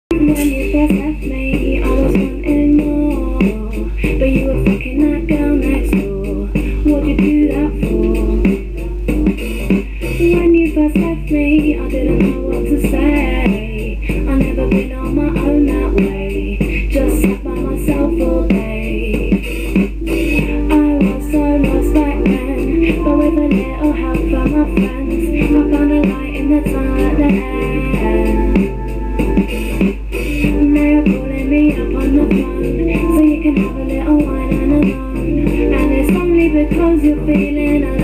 When you first left me, I was wanting more, but you were fucking that girl next door. What'd you do that for? When you first left me, I didn't know what to say. I never been on my own that way, just sat by myself all day. I was so lost back then, but with a little help from my friends, I found a light in the tunnel at the end. Now you're calling me up on the phone, so you can have a little wine and a moan. And it's only because you're feeling alone.